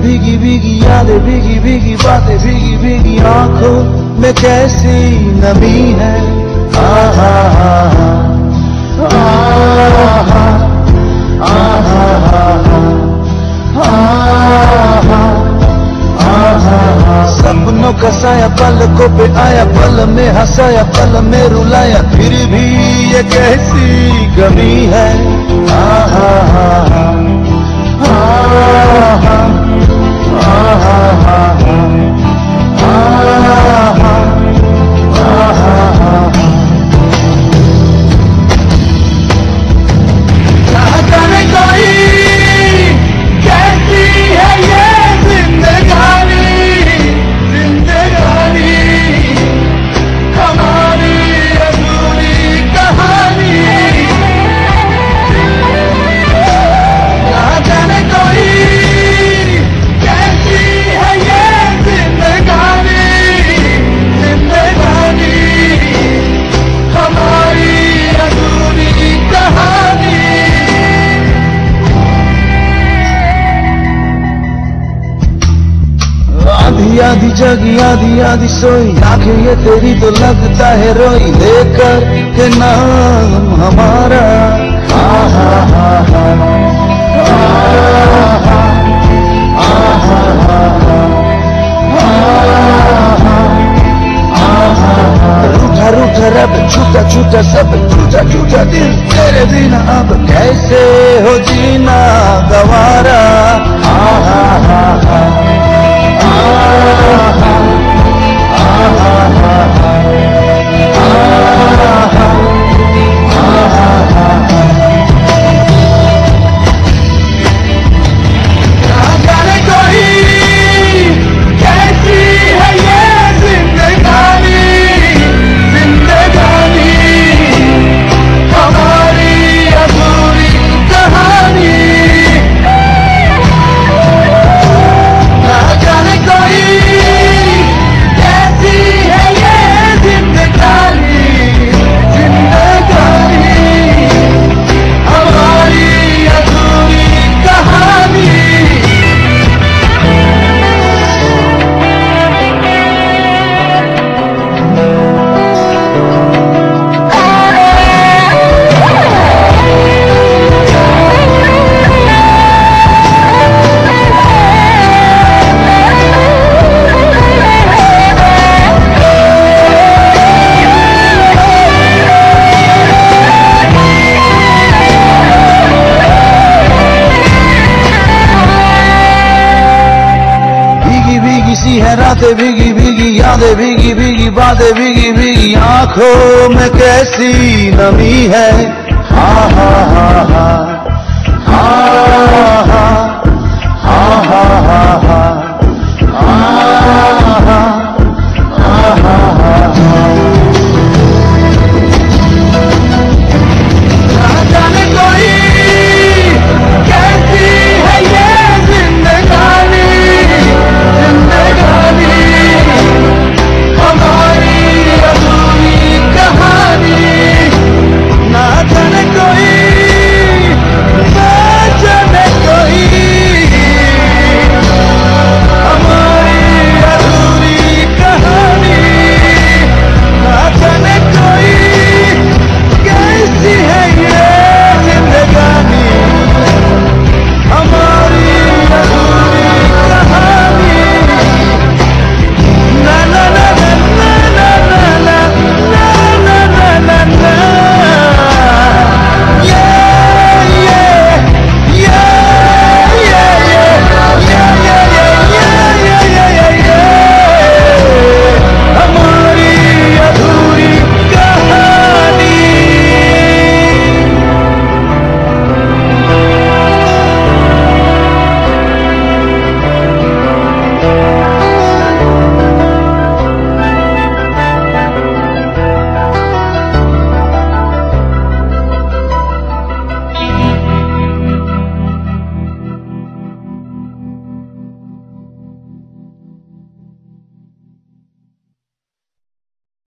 भीगी भीगी यादें, भीगी भीगी बातें, भीगी भीगी आंखों में कैसी नमी है। आहा आहा आहा आहा। सपनों का साया पलकों पे आया, पल में हंसाया, पल में रुलाया, फिर भी ये कैसी गमी है। आहा आहा आहा आहा आधी जगी आधी आधी सोई, आंखें ये तेरी तो लगता है रोई, लेकर के नाम हमारा। आहा आहा रूठा रूठा रब, छूटा छूटा सब, छूटा छूटा दिल, तेरे बिना अब कैसे हो जीना गवारा। आहा आहा सी है रातें, भीगी भीगी यादें, भीगी भीगी बातें, भीगी भीगी आंखों में कैसी नमी है। आहा आहा